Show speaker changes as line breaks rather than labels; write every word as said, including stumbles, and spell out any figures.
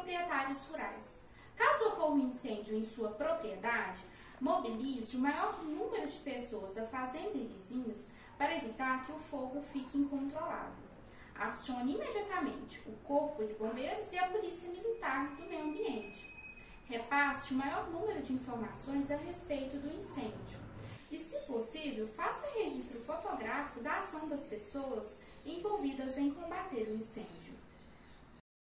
proprietários rurais. Caso ocorra um incêndio em sua propriedade, mobilize o maior número de pessoas da fazenda e vizinhos para evitar que o fogo fique incontrolável. Acione imediatamente o Corpo de Bombeiros e a Polícia Militar do Meio Ambiente. Repasse o maior número de informações a respeito do incêndio. E, se possível, faça registro fotográfico da ação das pessoas envolvidas em combater o incêndio.